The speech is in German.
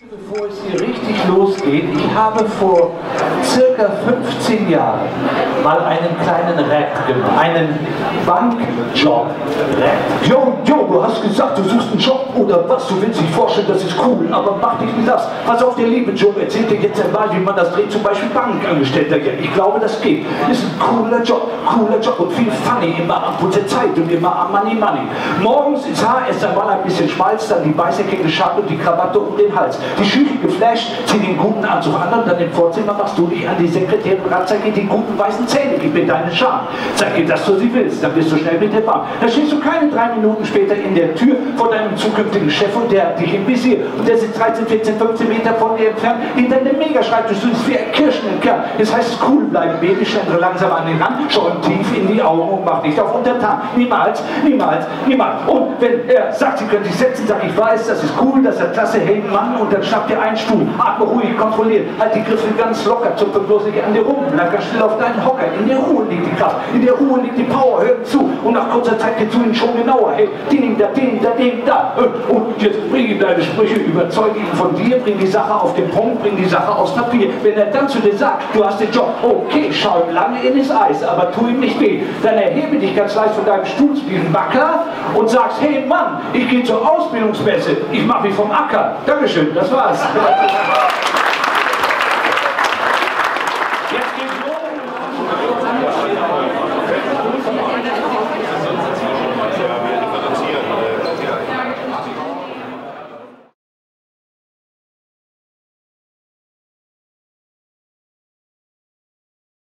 Bevor es hier richtig losgeht, ich habe vor circa 15 Jahren mal einen kleinen Rap gemacht, einen Bankjob-Rap. Jo, du hast gesagt, du suchst einen Job oder was? Du willst dich vorstellen, das ist cool, aber mach dich nicht das. Pass auf, der liebe Job erzählt dir jetzt einmal, wie man das dreht, zum Beispiel Bankangestellter. Ja, ich glaube, das geht. Ist ein cooler Job und viel funny, immer am Puls der Zeit und immer am Money. Morgens ins Haar, erst einmal ein bisschen Schmalz, dann die weiße Schale und die Krawatte um den Hals. Die Schüche geflasht, zieh den guten Anzug an und dann im Vorzimmer machst du dich an die Sekretärin ran, zeig ihr die guten weißen Zähne, gib mir deine Scham. Zeig ihr, dass du sie willst, dann bist du schnell mit der Bahn. Da stehst du keine 3 Minuten später in der Tür vor deinem zukünftigen Chef und der hat dich im Visier. Und der sitzt 13, 14, 15 Meter von dir entfernt, hinter einem Megaschreibtisch, du bist wie ein kirschender Kerl. Jetzt heißt es cool bleiben, Baby, schlendere langsam an den Rand, schau ihm tief in die Augen und mach nicht auf untertan. Niemals. Und wenn er sagt, sie können sich setzen, sag ich weiß, das ist cool, das ist klasse, hey Mann, und dann schnappt dir einen Stuhl, atme ruhig, kontrolliert, halt die Griffe ganz locker, zupfe bloß nicht an dir rum, bleib ganz still auf deinen Hocker, in der Ruhe liegt die Kraft, in der Ruhe liegt die Power, hör zu, und nach kurzer Zeit geht's du ihn schon genauer, hey, den da, und jetzt bring ihm deine Sprüche, überzeug ihn von dir, bring die Sache auf den Punkt, bring die Sache aufs Papier, wenn er dann zu dir sagt, du hast den Job, okay, schau ihm lange in das Eis, aber tu ihm nicht weh, dann erhebe dich ganz leicht von deinem Stuhl wie ein Backer und sagst, hey Mann, ich gehe zur Ausbildungsmesse, ich mache mich vom Acker, Dankeschön, das war's.